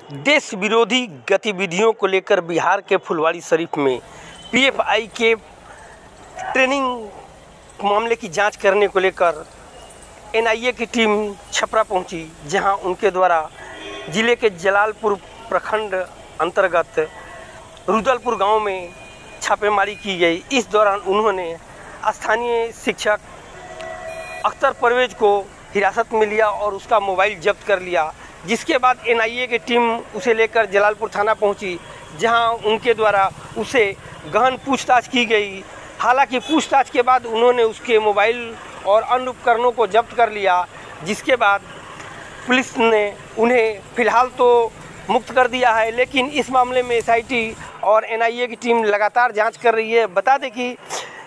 देश विरोधी गतिविधियों को लेकर बिहार के फुलवारीशरीफ में पीएफआई के ट्रेनिंग मामले की जांच करने को लेकर एनआईए की टीम छपरा पहुंची, जहां उनके द्वारा जिले के जलालपुर प्रखंड अंतर्गत रुदलपुर गांव में छापेमारी की गई। इस दौरान उन्होंने स्थानीय शिक्षक अख्तर परवेज को हिरासत में लिया और उसका मोबाइल जब्त कर लिया, जिसके बाद एनआईए की टीम उसे लेकर जलालपुर थाना पहुंची, जहां उनके द्वारा उसे गहन पूछताछ की गई। हालांकि पूछताछ के बाद उन्होंने उसके मोबाइल और अन्य उपकरणों को जब्त कर लिया, जिसके बाद पुलिस ने उन्हें फ़िलहाल तो मुक्त कर दिया है, लेकिन इस मामले में एसआईटी और एनआईए की टीम लगातार जांच कर रही है। बता दें कि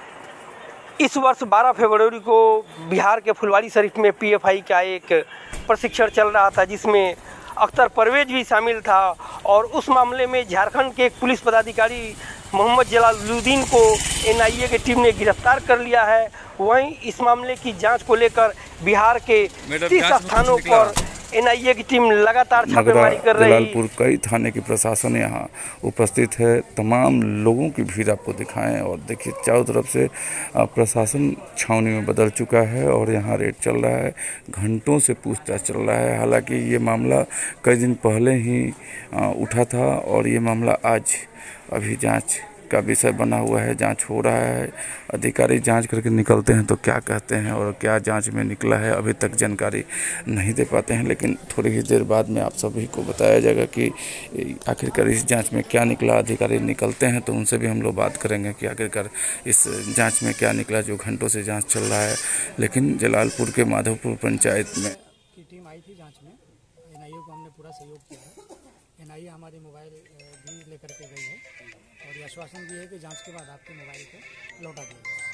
इस वर्ष 12 फरवरी को बिहार के फुलवारीशरीफ में पीएफआई का एक प्रशिक्षण चल रहा था, जिसमें अख्तर परवेज भी शामिल था, और उस मामले में झारखंड के एक पुलिस पदाधिकारी मोहम्मद जलालुद्दीन को एनआईए की टीम ने गिरफ्तार कर लिया है। वहीं इस मामले की जांच को लेकर बिहार के 30 स्थानों पर एनआईए की टीम लगातार छापेमारी कर रही है। जलालपुर कई थाने की प्रशासन यहाँ उपस्थित है। तमाम लोगों की भीड़ आपको दिखाएं और देखिए चारों तरफ से प्रशासन छावनी में बदल चुका है और यहाँ रेड चल रहा है। घंटों से पूछताछ चल रहा है। हालांकि ये मामला कई दिन पहले ही उठा था और ये मामला आज अभी जांच का विषय बना हुआ है। जांच हो रहा है। अधिकारी जांच करके निकलते हैं तो क्या कहते हैं और क्या जांच में निकला है अभी तक जानकारी नहीं दे पाते हैं, लेकिन थोड़ी ही देर बाद में आप सभी को बताया जाएगा कि आखिरकार इस जांच में क्या निकला। अधिकारी निकलते हैं तो उनसे भी हम लोग बात करेंगे कि आखिरकार इस जाँच में क्या निकला, जो घंटों से जाँच चल रहा है। लेकिन जलालपुर के माधोपुर पंचायत में की टीम आई थी जाँच में। एनआईए को हमने पूरा सहयोग किया है। एनआईए हमारी मोबाइल भी लेकर के गई है और ये आश्वासन दिया है कि जांच के बाद आपके मोबाइल को लौटा दिया जाएगा।